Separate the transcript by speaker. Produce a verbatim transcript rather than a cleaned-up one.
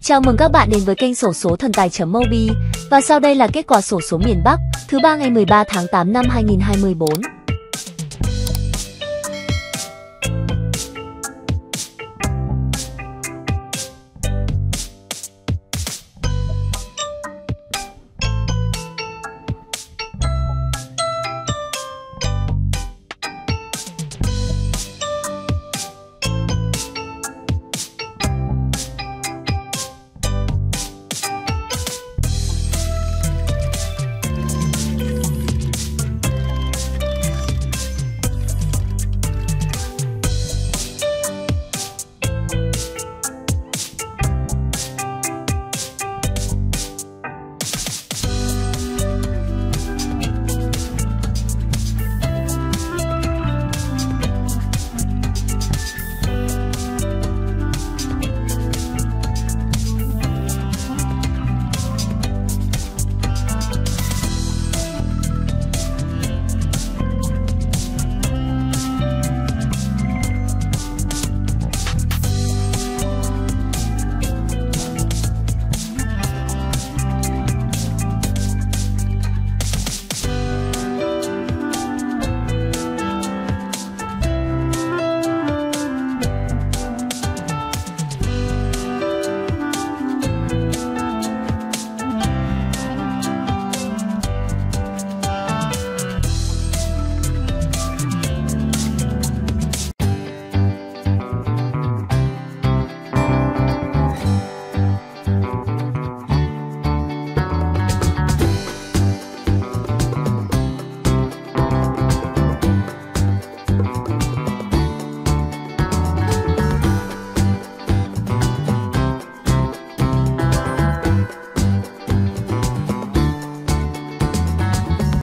Speaker 1: Chào mừng các bạn đến với kênh xổ số thần tài.mobi và sau đây là kết quả xổ số miền Bắc thứ ba ngày mười ba tháng tám năm hai nghìn không trăm hai mươi tư.